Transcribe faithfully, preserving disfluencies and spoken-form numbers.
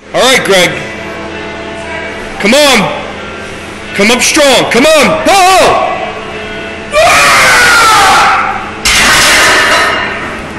All right, Greg. Come on. Come up strong. Come on. Ho!